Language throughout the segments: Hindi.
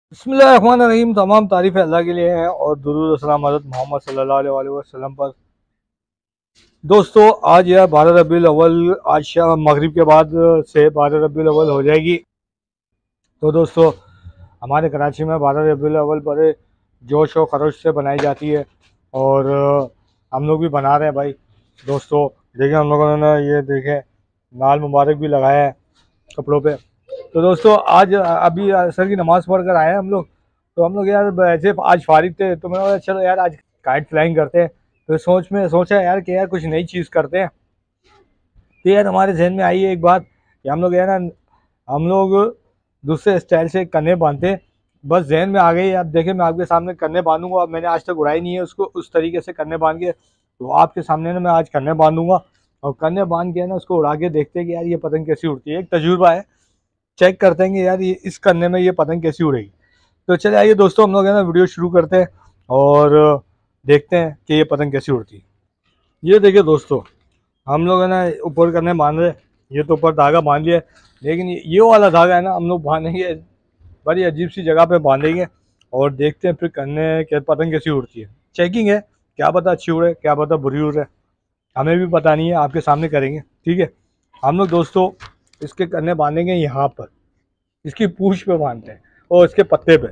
बिस्मिल्लाहिर्रहमानिर्रहीम। तमाम तारीफ़ अल्लाह के लिए है और दुरूद और सलाम हज़रत मोहम्मद सल्लल्लाहु अलैहि वसल्लम पर। दोस्तों, आज यह 12 रबीउल अव्वल, आज शाम मगरिब के बाद से 12 रबीउल अव्वल हो जाएगी। तो दोस्तों, हमारे कराची में 12 रबीउल अव्वल बड़े जोश और खरोश से बनाई जाती है और हम लोग भी बना रहे हैं भाई। दोस्तों देखें, हम लोगों ने ये देखें नाल मुबारक भी लगाया है कपड़ों पे। तो दोस्तों, आज अभी असर की नमाज़ पढ़ कर आए हैं हम लोग। तो हम लोग यार ऐसे आज फारिग थे, तो मैंने बोला चलो यार आज काइट फ्लाइंग करते हैं। तो सोचा यार कि यार कुछ नई चीज़ करते हैं। तो यार हमारे जहन में आई है एक बात कि हम लोग यार ना, हम लोग दूसरे स्टाइल से कन्ने बांधते हैं। बस जहन में आ गई। आप देखें, मैं आपके सामने कन्ने बांधूंगा। मैंने आज तक उड़ाई नहीं है उसको उस तरीके से कन्ने बांध के। तो आपके सामने ना मैं आज कन्ने बांधूंगा और कन्ने बांध के ना उसको उड़ा के देखते हैं कि यार ये पतंग कैसी उड़ती है। एक तजुर्बा है, चेक करते हैं कि यार ये इस कन्ने में ये पतंग कैसी उड़ेगी। तो चले आइए दोस्तों, हम लोग है ना वीडियो शुरू करते हैं और देखते हैं कि ये पतंग कैसी उड़ती है। ये देखिए दोस्तों, हम लोग है ना ऊपर करने बांध रहे। ये तो ऊपर धागा बांध लिया है, लेकिन ये वाला धागा है ना हम लोग बांधेंगे बड़ी अजीब सी जगह पे बांधेंगे और देखते हैं फिर करने के पतंग कैसी उड़ती है। चेकिंग है, क्या पता अच्छी उड़े, क्या पता बुरी उड़े, हमें भी पता नहीं है। आपके सामने करेंगे, ठीक है। हम लोग दोस्तों इसके कन्ने बांधेंगे यहाँ पर, इसकी पूंछ पे बांधते हैं और इसके पत्ते पे।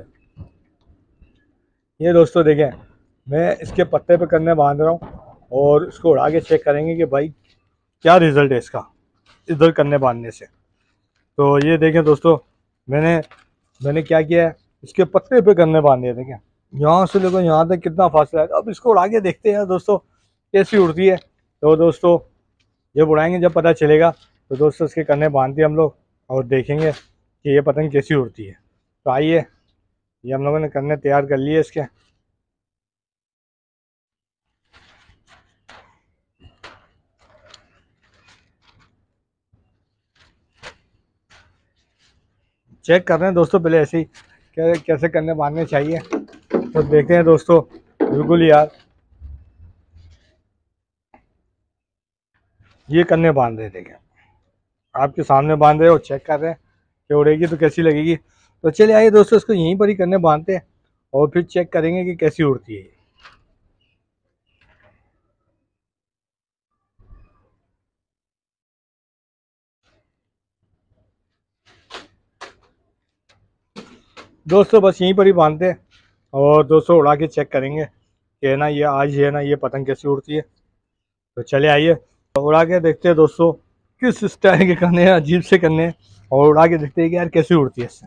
ये दोस्तों देखें, मैं इसके पत्ते पे करने बांध रहा हूँ और इसको उड़ा के चेक करेंगे कि भाई क्या रिजल्ट है इसका इधर करने बांधने से। तो ये देखें दोस्तों, मैंने मैंने क्या किया है, इसके पत्ते पे करने बांधे। देखें यहाँ से लेकर यहाँ तक कितना फासला है। अब इसको उड़ा के देखते हैं दोस्तों कैसी उड़ती है। तो दोस्तों जब उड़ाएंगे जब पता चलेगा। तो दोस्तों इसके करने बांधते हम लोग और देखेंगे कि ये पतंग कैसी उड़ती है। तो आइए, ये हम लोगों ने करने तैयार कर लिए इसके। चेक कर रहे हैं दोस्तों पहले ऐसे ही कैसे करने बांधने चाहिए। तो देखते हैं दोस्तों, बिल्कुल यार ये करने बांध रहे। देखें आपके सामने बांध रहे हो, चेक कर रहे हैं कि उड़ेगी तो कैसी लगेगी। तो चलिए आइए दोस्तों, इसको यहीं पर ही करने बांधते हैं और फिर चेक करेंगे कि कैसी उड़ती है। दोस्तों बस यहीं पर ही बांधते हैं और दोस्तों उड़ा के चेक करेंगे कि है ना ये आज है ना ये पतंग कैसी उड़ती है। तो चले आइए उड़ा के देखते हैं दोस्तों किस स्टाइल के करने हैं, अजीब से करने हैं, और उड़ा के देखते हैं कि यार कैसी उड़ती है इससे।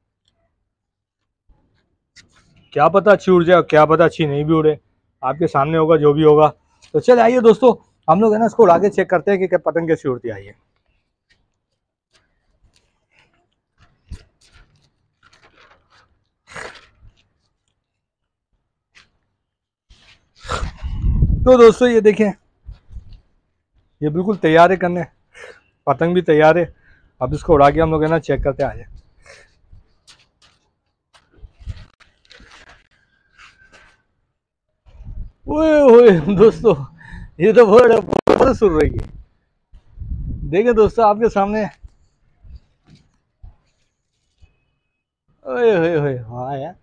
क्या पता अच्छी उड़ जाए और क्या पता अच्छी नहीं भी उड़े, आपके सामने होगा जो भी होगा। तो चले आइए दोस्तों, हम लोग है ना इसको उड़ा के चेक करते हैं कि पतंग कैसी उड़ती है। आइए। तो दोस्तों ये देखें, ये बिल्कुल तैयार है करने, पतंग भी तैयार है। अब इसको उड़ा के हम लोग है ना चेक करते हैं। आइए। ओए ओए दोस्तों, ये तो बड़ा सुन रही है। देखें दोस्तों आपके सामने। ओए ओए ओए, हाँ यार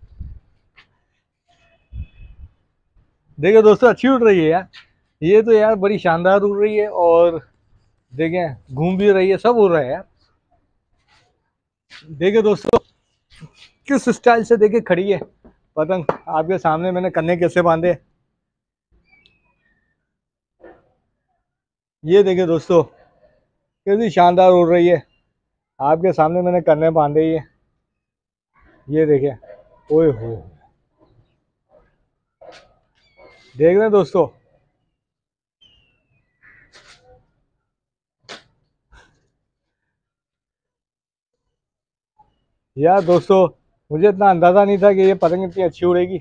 देखो दोस्तों अच्छी उड़ रही है यार। ये तो यार बड़ी शानदार उड़ रही है और देखें घूम भी रही है, सब उड़ रहा है यार। देखे दोस्तों किस स्टाइल से देखे खड़ी है पतंग आपके सामने। मैंने कन्ने कैसे बांधे, ये देखे दोस्तों कैसी शानदार उड़ रही है। आपके सामने मैंने कन्ने बांधे ही है, ये देखे। ओए हो, देख रहे हैं दोस्तों। यार दोस्तों मुझे इतना अंदाजा नहीं था कि ये पतंग इतनी अच्छी उड़ेगी।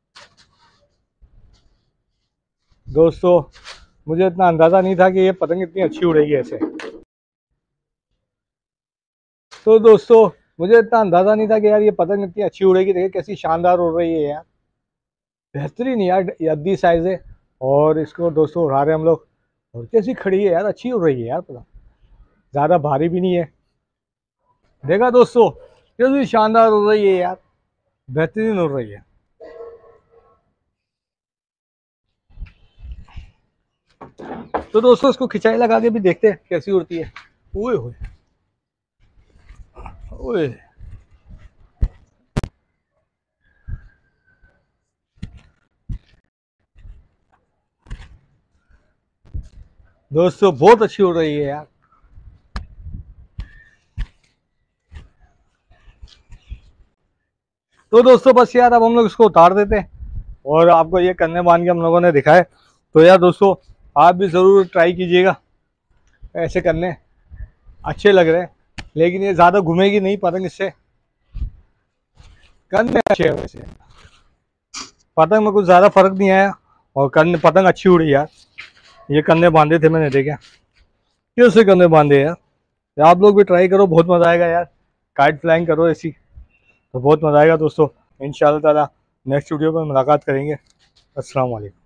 दोस्तों मुझे इतना अंदाजा नहीं था कि ये पतंग इतनी अच्छी उड़ेगी ऐसे। तो दोस्तों मुझे इतना अंदाजा नहीं था कि यार ये पतंग इतनी अच्छी उड़ेगी। देखिए कैसी शानदार उड़ रही है यार, बेहतरीन यार, अद्दी साइज है। और इसको दोस्तों उड़ा रहे हम लोग और कैसी खड़ी है यार, अच्छी उड़ रही है यार पतंग, ज़्यादा भारी भी नहीं है। देखा दोस्तों कैसी शानदार उड़ रही है यार। बेहतरीन उड़ रही है। तो दोस्तों इसको खिंचाई लगा के भी देखते हैं कैसी उड़ती है। ओए होए ओए। दोस्तों बहुत अच्छी उड़ रही है यार। तो दोस्तों बस यार अब हम लोग इसको उतार देते हैं और आपको ये कन्ने बांध के हम लोगों ने दिखाए। तो यार दोस्तों आप भी ज़रूर ट्राई कीजिएगा, ऐसे करने अच्छे लग रहे हैं। लेकिन ये ज़्यादा घूमेगी नहीं पतंग, इससे कन्ने अच्छे है वैसे। पतंग में कुछ ज़्यादा फर्क नहीं आया और कन्ने पतंग अच्छी उड़ी यार। ये कन्ने बांधे थे मैंने, देखा कैसे कन्ने बांधे यार। आप लोग भी ट्राई करो, बहुत मज़ा आएगा यार। काइट फ्लाइंग करो ऐसी तो बहुत मज़ा आएगा दोस्तों। इंशाल्लाह ताला नेक्स्ट वीडियो में मुलाकात करेंगे। अस्सलाम वालेकुम।